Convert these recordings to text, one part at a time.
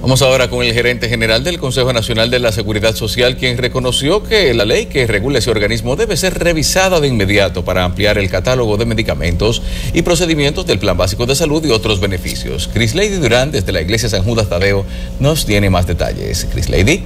Vamos ahora con el gerente general del Consejo Nacional de la Seguridad Social, quien reconoció que la ley que regula ese organismo debe ser revisada de inmediato para ampliar el catálogo de medicamentos y procedimientos del Plan Básico de Salud y otros beneficios. Crislady Durán, desde la Iglesia San Judas Tadeo, nos tiene más detalles. Crislady.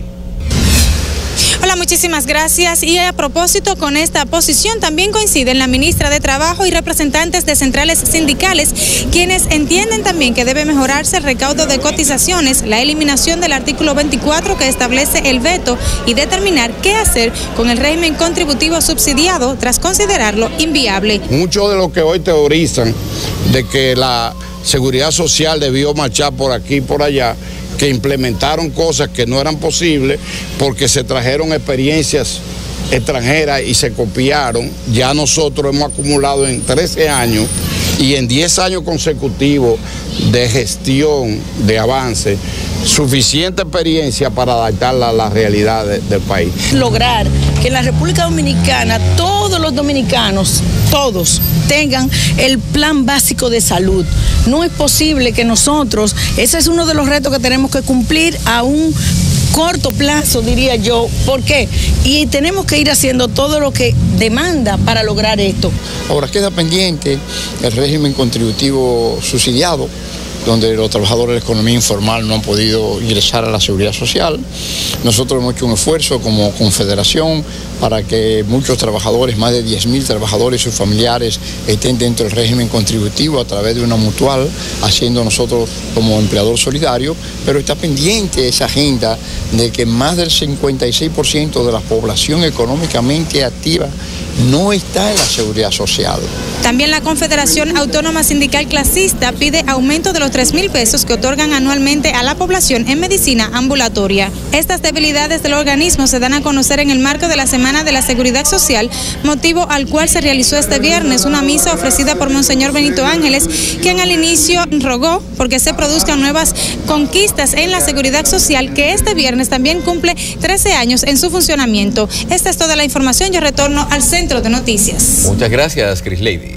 Hola, muchísimas gracias. Y a propósito, con esta posición también coinciden la ministra de Trabajo y representantes de centrales sindicales, quienes entienden también que debe mejorarse el recaudo de cotizaciones, la eliminación del artículo 24 que establece el veto y determinar qué hacer con el régimen contributivo subsidiado tras considerarlo inviable. Muchos de los que hoy teorizan de que la seguridad social debió marchar por aquí y por allá, que implementaron cosas que no eran posibles porque se trajeron experiencias extranjeras y se copiaron. Ya nosotros hemos acumulado en 13 años y en 10 años consecutivos de gestión, de avance, suficiente experiencia para adaptarla a la realidad del país. Lograr que en la República Dominicana todos los dominicanos, todos, tengan el plan básico de salud. No es posible que nosotros, ese es uno de los retos que tenemos que cumplir a un corto plazo, diría yo. ¿Por qué? Y tenemos que ir haciendo todo lo que demanda para lograr esto. Ahora queda pendiente el régimen contributivo subsidiado, donde los trabajadores de la economía informal no han podido ingresar a la seguridad social. Nosotros hemos hecho un esfuerzo como confederación para que muchos trabajadores, más de 10.000 trabajadores y sus familiares, estén dentro del régimen contributivo a través de una mutual, haciendo nosotros como empleador solidario, pero está pendiente esa agenda de que más del 56% de la población económicamente activa no está en la seguridad social. También la Confederación Autónoma Sindical Clasista pide aumento de los 3.000 pesos que otorgan anualmente a la población en medicina ambulatoria. Estas debilidades del organismo se dan a conocer en el marco de la Semana de la Seguridad Social, motivo al cual se realizó este viernes una misa ofrecida por Monseñor Benito Ángeles, quien al inicio rogó porque se produzcan nuevas conquistas en la seguridad social, que este viernes también cumple 13 años en su funcionamiento. Esta es toda la información. Yo retorno al Centro de Noticias. Muchas gracias, Crislady.